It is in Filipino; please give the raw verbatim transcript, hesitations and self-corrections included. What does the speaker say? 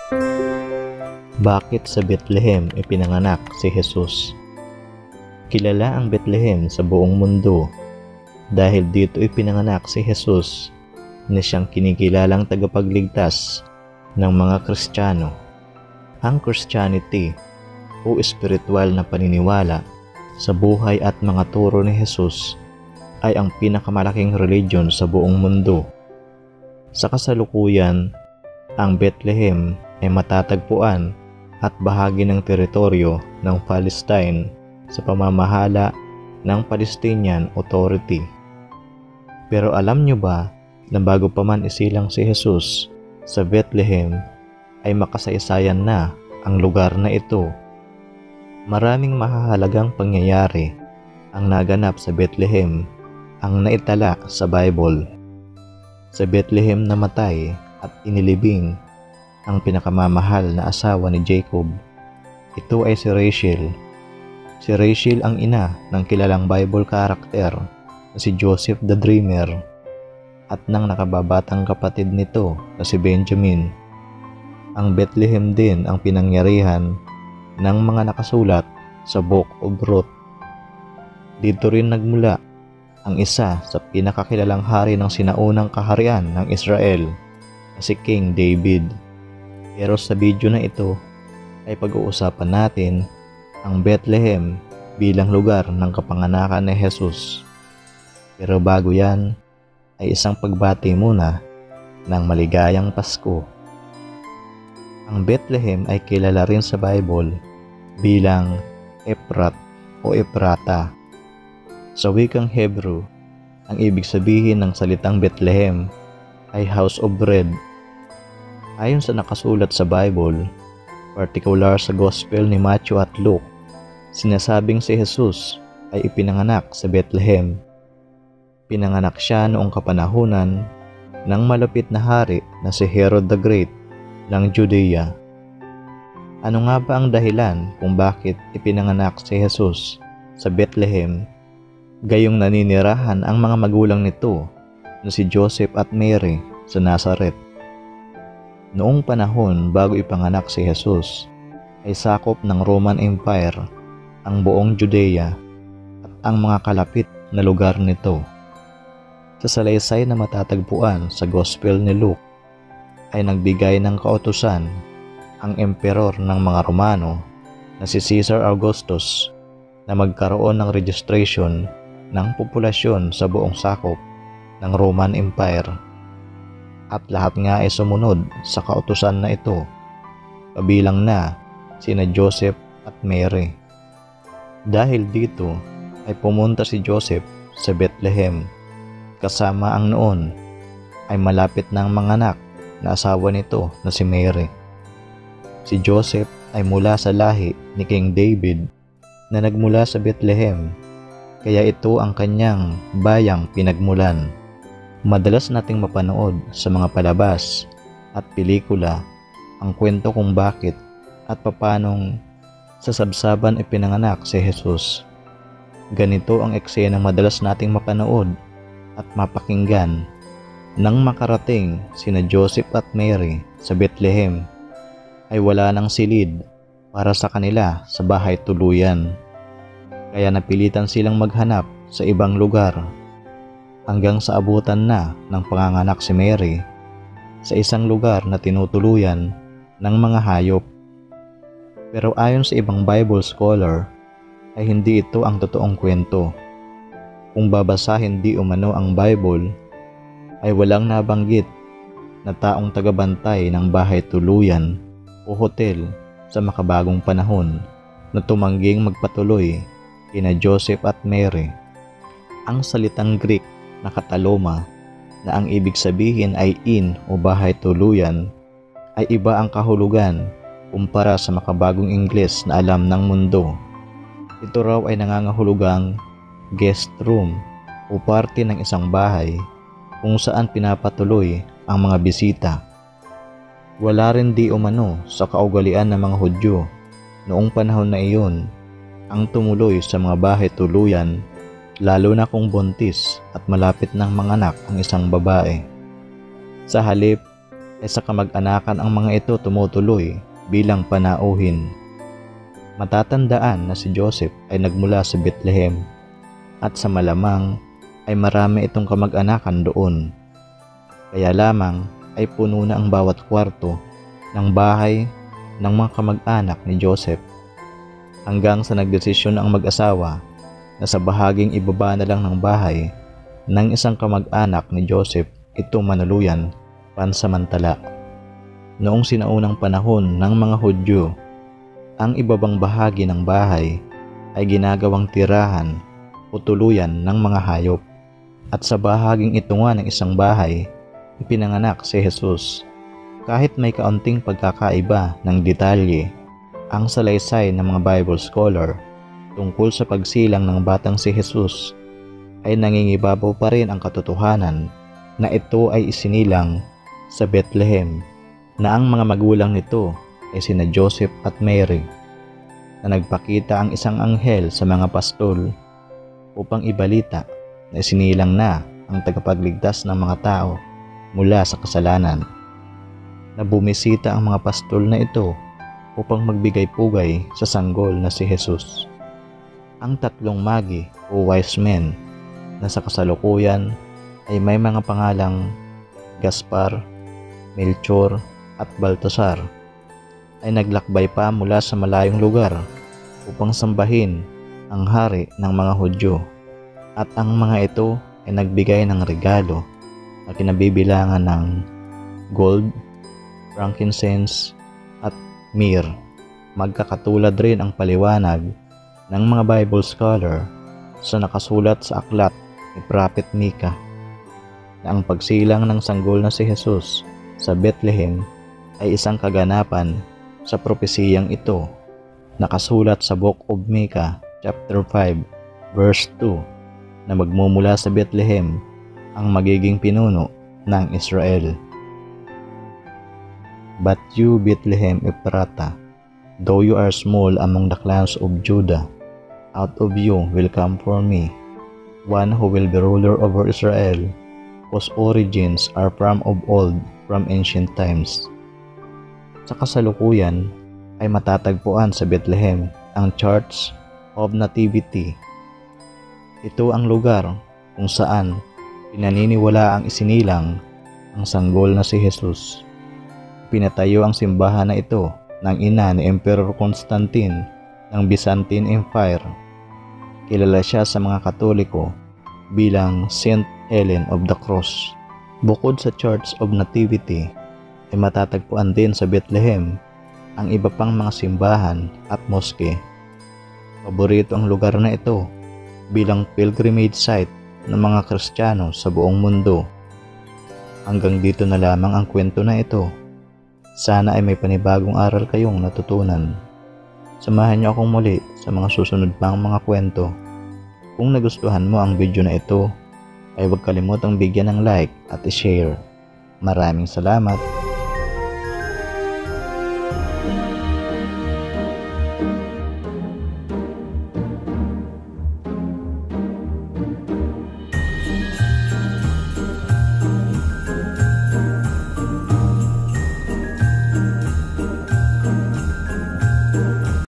Bakit sa Bethlehem ipinanganak si Hesus? Kilala ang Bethlehem sa buong mundo dahil dito ipinanganak si Hesus na siyang kinikilalang tagapagligtas ng mga Kristiyano. Ang Christianity o espiritual na paniniwala sa buhay at mga turo ni Hesus ay ang pinakamalaking religion sa buong mundo. Sa kasalukuyan, ang Bethlehem ay matatagpuan at bahagi ng teritoryo ng Palestine sa pamamahala ng Palestinian Authority. Pero alam nyo ba na bago pa man isilang si Hesus sa Bethlehem ay makasaysayan na ang lugar na ito? Maraming mahahalagang pangyayari ang naganap sa Bethlehem ang naitala sa Bible. Sa Bethlehem namatay at inilibing ang pinakamamahal na asawa ni Jacob. Ito ay si Rachel. Si Rachel ang ina ng kilalang Bible character na si Joseph the Dreamer at ng nakababatang kapatid nito na si Benjamin. Ang Bethlehem din ang pinangyarihan ng mga nakasulat sa Book of Ruth. Dito rin nagmula ang isa sa pinakakilalang hari ng sinaunang kaharian ng Israel na si King David. Pero sa video na ito ay pag-uusapan natin ang Bethlehem bilang lugar ng kapanganakan ni Hesus. Pero bago yan ay isang pagbati muna ng maligayang Pasko. Ang Bethlehem ay kilala rin sa Bible bilang Ephrat o Ephrata. Sa wikang Hebrew, ang ibig sabihin ng salitang Bethlehem ay house of bread. Ayon sa nakasulat sa Bible, partikular sa Gospel ni Matthew at Luke, sinasabing si Hesus ay ipinanganak sa Bethlehem. Pinanganak siya noong kapanahunan ng malapit na hari na si Herod the Great ng Judea. Ano nga ba ang dahilan kung bakit ipinanganak si Hesus sa Bethlehem, gayong naninirahan ang mga magulang nito na si Joseph at Mary sa Nazareth? Noong panahon bago ipanganak si Hesus, ay sakop ng Roman Empire ang buong Judea at ang mga kalapit na lugar nito. Sa salaysay na matatagpuan sa Gospel ni Luke, ay nagbigay ng kautusan ang emperor ng mga Romano na si Caesar Augustus na magkaroon ng registration ng populasyon sa buong sakop ng Roman Empire. At lahat nga ay sumunod sa kautusan na ito, kabilang na sina Joseph at Mary. Dahil dito ay pumunta si Joseph sa Bethlehem kasama ang noon ay malapit ng manganak na asawa nito na si Mary. Si Joseph ay mula sa lahi ni King David na nagmula sa Bethlehem, kaya ito ang kanyang bayang pinagmulan. Madalas nating mapanood sa mga palabas at pelikula ang kwento kung bakit at papanong sa sabsaban ipinanganak si Hesus. Ganito ang eksenang madalas nating mapanood at mapakinggan. Nang makarating sina Joseph at Mary sa Bethlehem, ay wala nang silid para sa kanila sa bahay tuluyan. Kaya napilitan silang maghanap sa ibang lugar hanggang sa abutan na ng panganganak si Mary sa isang lugar na tinutuluyan ng mga hayop. Pero ayon sa ibang Bible scholar ay hindi ito ang totoong kwento. Kung babasahin di umano ang Bible, ay walang nabanggit na taong tagabantay ng bahay tuluyan o hotel sa makabagong panahon na tumangging magpatuloy kina Joseph at Mary. Ang salitang Greek na kataloma na ang ibig sabihin ay inn o bahay tuluyan ay iba ang kahulugan kumpara sa makabagong Ingles na alam ng mundo. Ito raw ay nangangahulugang guest room o parte ng isang bahay kung saan pinapatuloy ang mga bisita. Wala rin di umano sa kaugalian ng mga Hudyo noong panahon na iyon ang tumuloy sa mga bahay tuluyan, lalo na kung buntis at malapit ng manganak ang isang babae. Sa halip ay sa kamag-anakan ang mga ito tumutuloy bilang panauhin. Matatandaan na si Joseph ay nagmula sa Bethlehem at sa malamang ay marami itong kamag-anakan doon. Kaya lamang ay puno na ang bawat kwarto ng bahay ng mga kamag-anak ni Joseph, hanggang sa nagdesisyon ang mag-asawa na sa bahaging ibaba na lang ng bahay ng isang kamag-anak ni Joseph ito manuluyan pansamantala. Noong sinaunang panahon ng mga Hudyo, ang ibabang bahagi ng bahay ay ginagawang tirahan o tuluyan ng mga hayop, at sa bahaging ito nga ng isang bahay ipinanganak si Hesus. Kahit may kaunting pagkakaiba ng detalye ang salaysay ng mga Bible scholar tungkol sa pagsilang ng batang si Hesus, ay nangingibabaw pa rin ang katotohanan na ito ay isinilang sa Bethlehem, na ang mga magulang nito ay sina Joseph at Mary, na nagpakita ang isang anghel sa mga pastol upang ibalita na isinilang na ang tagapagligtas ng mga tao mula sa kasalanan. Na bumisita ang mga pastol na ito upang magbigay-pugay sa sanggol na si Hesus. Ang tatlong magi o wise men na sa kasalukuyan ay may mga pangalang Gaspar, Melchor at Baltasar ay naglakbay pa mula sa malayong lugar upang sambahin ang hari ng mga Hudyo, at ang mga ito ay nagbigay ng regalo na kinabibilangan ng gold, frankincense at myrrh. Magkakatulad rin ang paliwanag ng mga Bible scholar sa nakasulat sa aklat ni Prophet Micah na ang pagsilang ng sanggol na si Hesus sa Bethlehem ay isang kaganapan sa propesiyang ito, nakasulat sa Book of Micah chapter five verse two, na magmumula sa Bethlehem ang magiging pinuno ng Israel. But you, Bethlehem Ephrata, though you are small among the clans of Judah, out of you will come for me one who will be ruler over Israel, whose origins are from of old, from ancient times. Sa kasalukuyan ay matatagpuan sa Bethlehem ang Church of Nativity. Ito ang lugar kung saan pinaniniwala ang isinilang ang sanggol na si Hesus. Pinatayo ang simbahan na ito ng ina ni Emperor Constantine ng Byzantine Empire. Kilala siya sa mga Katoliko bilang Saint Helen of the Cross. Bukod sa Church of Nativity, ay matatagpuan din sa Bethlehem ang iba pang mga simbahan at moske. Paborito ang lugar na ito bilang pilgrimage site ng mga Kristiyano sa buong mundo. Hanggang dito na lamang ang kwento na ito. Sana ay may panibagong aral kayong natutunan. Samahan niyo akong muli sa mga susunod pang mga kwento. Kung nagustuhan mo ang video na ito, ay huwag kalimutang bigyan ng like at i-share. Maraming salamat!